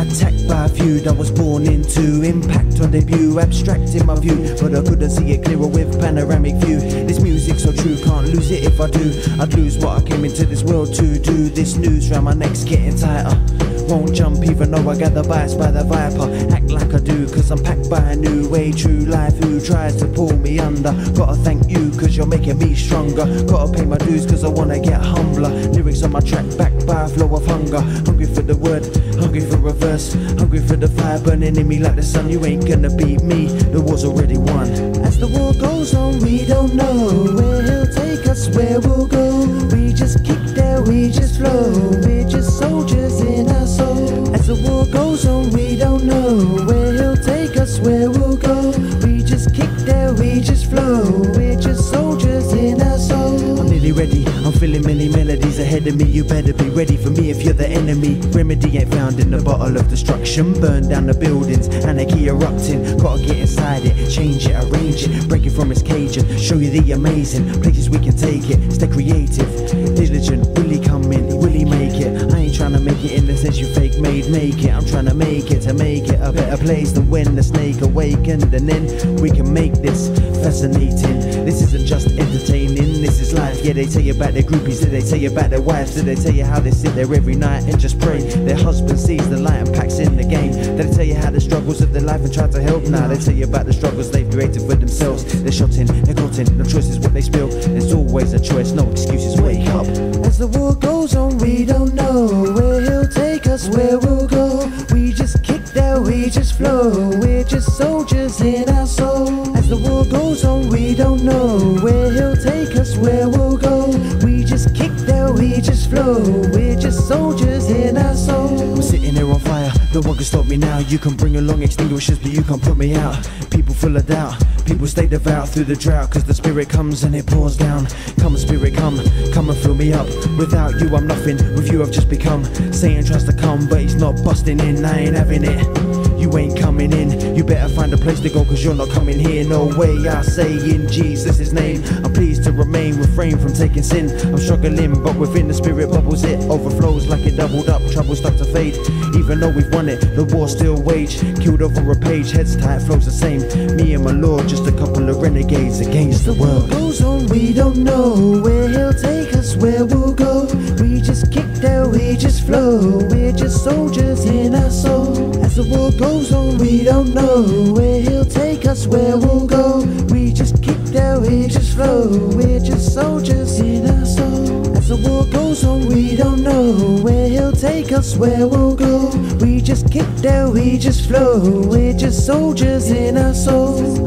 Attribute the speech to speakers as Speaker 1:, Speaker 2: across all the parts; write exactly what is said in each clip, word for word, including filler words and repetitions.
Speaker 1: attacked by a few that was born into. Impact on debut, abstracting my view, but I couldn't see it clearer with panoramic view. This music's so true, can't lose it if I do. I'd lose what I came into this world to do. This noose round my neck's getting tighter. Won't jump even though I got the bites by the viper. Act like I do cause I'm packed by a new way. True life who tries to pull me under. Gotta thank you cause you're making me stronger. Gotta pay my dues cause I wanna get humbler. Lyrics on my track backed by a flow of hunger. Hungry for the word, hungry for a verse, hungry for the fire burning in me like the sun. You ain't gonna beat me, the war's already won. As the war goes on we don't know where he'll take us, where we'll go. We just kick there, we just flow. We're just soldiers in our soul. As the war goes on we don't know where he'll take us, where we'll go. We just kick there, we just flow. We're just soldiers in our soul. I'm nearly ready, I'm feeling many melodies ahead of me. You better be ready for me if you're the enemy. Remedy ain't found in the bottle of destruction. Burn down the buildings, anarchy erupting. Gotta get inside it, change it, arrange it, break it from its cage and show you the amazing places we can take it. Stay creative, diligent, will he come in, will he make it? I ain't trying to make it in the sense you fake made, make it. I'm trying to make it, to make it a better place than when the snake awakened. And then we can make this fascinating. This isn't just entertaining, this is life. Yeah, they tell you about their groupies, did they tell you about their wives? Did they tell you how they sit there every night and just pray? Their husband sees the light and packs in the game. Did they tell you how the struggles of their life and try to help? Now they tell you about the struggles they've created for themselves. They're shot in, they're caught in, no choice is what they spill. There's always a choice, no excuses, wake up. As the war goes on we don't know where he'll take us, where we'll go. We just kick there, we just flow. We're just soldiers in our soul. As the war goes on we don't know where he'll take us, where we'll go. We just kick there, we just flow. We're just soldiers in our soul. I'm sitting here on fire, no one can stop me now. You can bring along extinguishers but you can't put me out. People full of doubt, people stay devout through the drought cause the spirit comes and it pours down. Come spirit come, come and fill me up. Without you I'm nothing, with you I've just become. Satan tries to come but he's not busting in, I ain't having it. You ain't coming in, you better find a place to go cause you're not coming here. No way, I say in Jesus' name I'm pleased to remain, refrain from taking sin. I'm struggling but within the spirit bubbles, it overflows like it doubled up. Trouble start to fade, even though we've won it, the war still waged. Killed over a page, heads tight, flows the same. Me and my Lord, just a couple of renegades against the world. As the war goes on we don't know where he'll take us, where we'll go. We just kick there, we just flow. We're just soldiers in our soul. As the war goes on we don't know where he'll take us, where we'll go. We just kick there, we just flow. We're just soldiers in our soul. As the war goes on we don't know where he'll take us, where we'll go. We just kick there, we just flow. We're just soldiers in our soul.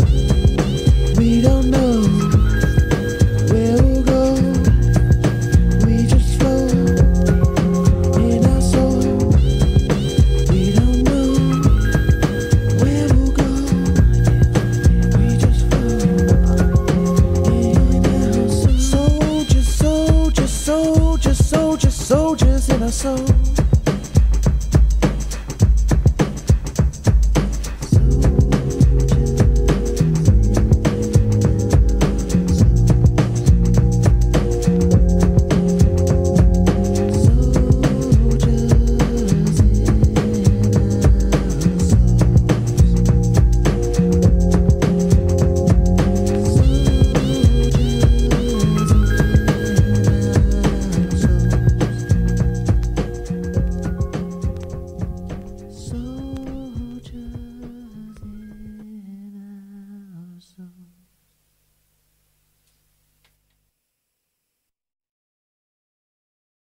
Speaker 1: We don't know where we'll go. We just flow in our soul. We don't know where we'll go. We just flow in our soul. Soldiers, soldiers, soldiers, soldiers, soldiers in our soul.